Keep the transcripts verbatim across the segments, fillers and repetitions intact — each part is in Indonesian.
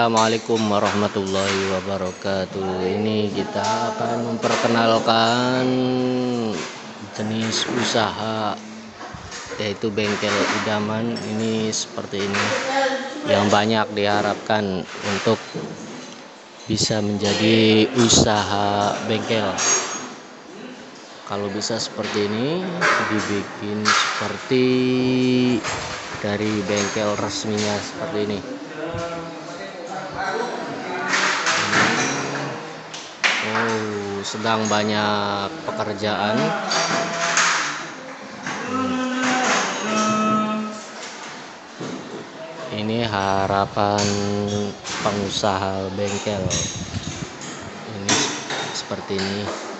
Assalamualaikum warahmatullahi wabarakatuh. Ini kita akan memperkenalkan jenis usaha, yaitu bengkel idaman. Ini seperti ini, yang banyak diharapkan untuk bisa menjadi usaha bengkel. Kalau bisa seperti ini, dibikin seperti dari bengkel resminya seperti ini. Oh, sedang banyak pekerjaan. Ini harapan pengusaha bengkel. Ini seperti ini.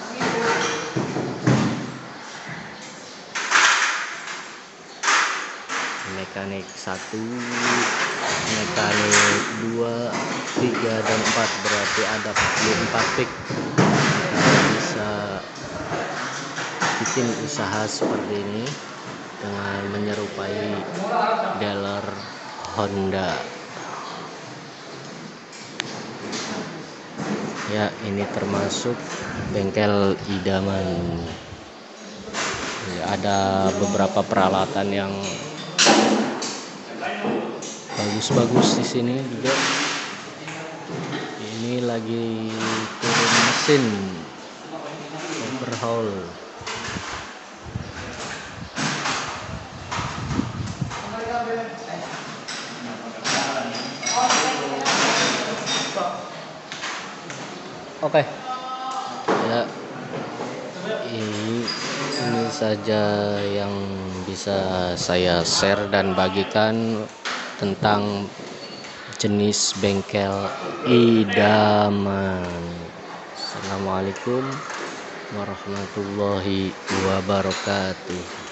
Mekanik satu, mekanik dua, tiga, dan empat, berarti ada empat pick. Kita bisa bikin usaha seperti ini dengan menyerupai dealer Honda. Ya, ini termasuk bengkel idaman. Ya, ada beberapa peralatan yang bagus-bagus di sini juga. Ini lagi turun mesin overhaul. Oke, ya, ini, ini saja yang bisa saya share dan bagikan tentang jenis bengkel idaman. Assalamualaikum warahmatullahi wabarakatuh.